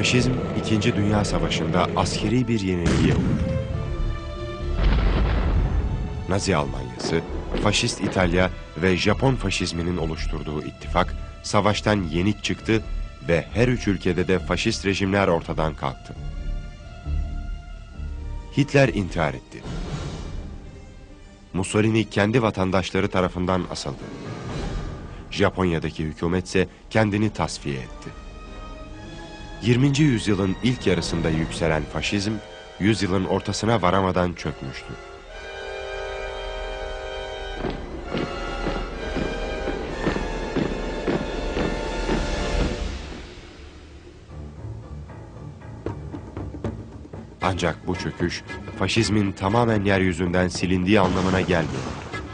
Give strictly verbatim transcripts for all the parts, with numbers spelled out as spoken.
Faşizm, İkinci Dünya Savaşı'nda askeri bir yenilgiye uğradı. Nazi Almanyası, Faşist İtalya ve Japon faşizminin oluşturduğu ittifak, savaştan yenik çıktı ve her üç ülkede de faşist rejimler ortadan kalktı. Hitler intihar etti. Mussolini kendi vatandaşları tarafından asıldı. Japonya'daki hükümetse kendini tasfiye etti. yirminci yüzyılın ilk yarısında yükselen faşizm, yüzyılın ortasına varamadan çökmüştü. Ancak bu çöküş, faşizmin tamamen yeryüzünden silindiği anlamına gelmiyor.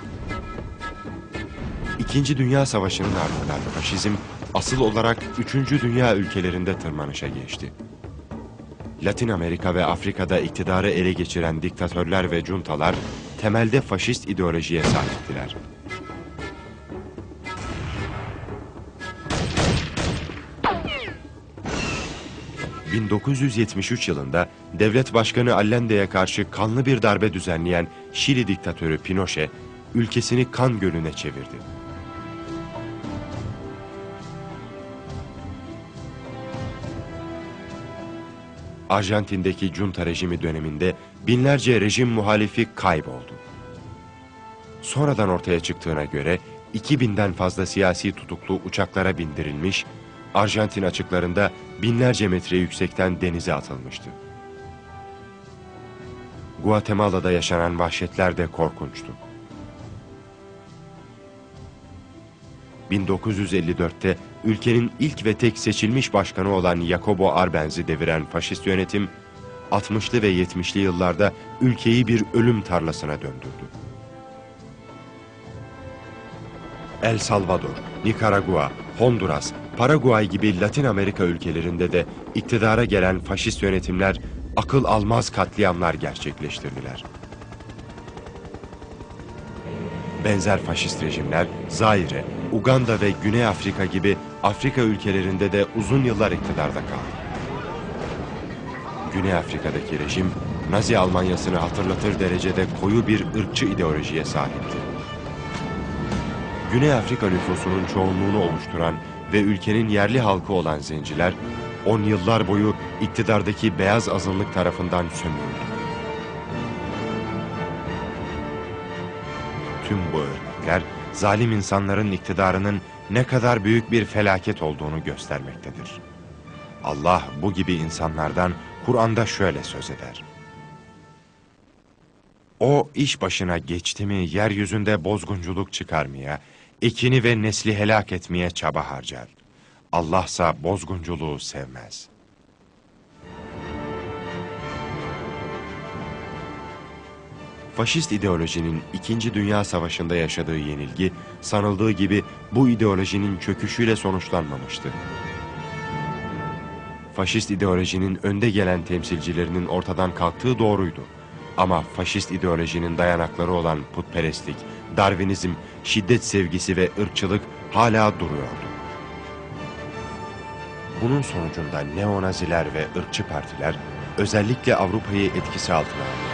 İkinci Dünya Savaşı'nın ardından faşizm, asıl olarak üçüncü Dünya ülkelerinde tırmanışa geçti. Latin Amerika ve Afrika'da iktidarı ele geçiren diktatörler ve cuntalar, temelde faşist ideolojiye sahiptiler. bin dokuz yüz yetmiş üç yılında devlet başkanı Allende'ye karşı kanlı bir darbe düzenleyen Şili diktatörü Pinochet, ülkesini kan gölüne çevirdi. Arjantin'deki junta rejimi döneminde binlerce rejim muhalifi kayboldu. Sonradan ortaya çıktığına göre iki binden fazla siyasi tutuklu uçaklara bindirilmiş, Arjantin açıklarında binlerce metre yüksekten denize atılmıştı. Guatemala'da yaşanan vahşetler de korkunçtu. bin dokuz yüz elli dörtte ülkenin ilk ve tek seçilmiş başkanı olan Jacobo Arbenz'i deviren faşist yönetim, altmışlı ve yetmişli yıllarda ülkeyi bir ölüm tarlasına döndürdü. El Salvador, Nikaragua, Honduras, Paraguay gibi Latin Amerika ülkelerinde de iktidara gelen faşist yönetimler akıl almaz katliamlar gerçekleştirdiler. Benzer faşist rejimler Zaire, Uganda ve Güney Afrika gibi Afrika ülkelerinde de uzun yıllar iktidarda kaldı. Güney Afrika'daki rejim, Nazi Almanyası'nı hatırlatır derecede koyu bir ırkçı ideolojiye sahipti. Güney Afrika nüfusunun çoğunluğunu oluşturan ve ülkenin yerli halkı olan zenciler, on yıllar boyu iktidardaki beyaz azınlık tarafından sömürüldü. Tüm bu örnekler, zalim insanların iktidarının ne kadar büyük bir felaket olduğunu göstermektedir. Allah bu gibi insanlardan Kur'an'da şöyle söz eder. O iş başına geçti mi yeryüzünde bozgunculuk çıkarmaya, ekini ve nesli helak etmeye çaba harcar. Allah'sa bozgunculuğu sevmez. Faşist ideolojinin İkinci Dünya Savaşı'nda yaşadığı yenilgi, sanıldığı gibi bu ideolojinin çöküşüyle sonuçlanmamıştı. Faşist ideolojinin önde gelen temsilcilerinin ortadan kalktığı doğruydu. Ama faşist ideolojinin dayanakları olan putperestlik, Darwinizm, şiddet sevgisi ve ırkçılık hala duruyordu. Bunun sonucunda neonaziler ve ırkçı partiler özellikle Avrupa'yı etkisi altına aldı.